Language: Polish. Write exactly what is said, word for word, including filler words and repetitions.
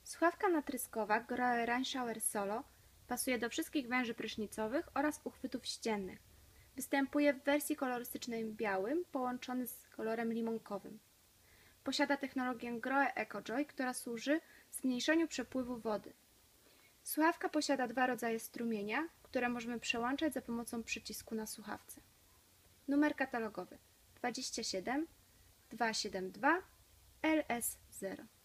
Słuchawka natryskowa Grohe Rain Shower Solo pasuje do wszystkich węży prysznicowych oraz uchwytów ściennych. Występuje w wersji kolorystycznej białym połączony z kolorem limonkowym. Posiada technologię Grohe EcoJoy, która służy zmniejszeniu przepływu wody. Słuchawka posiada dwa rodzaje strumienia, które możemy przełączać za pomocą przycisku na słuchawce. Numer katalogowy dwadzieścia siedem dwieście siedemdziesiąt dwa L S zero.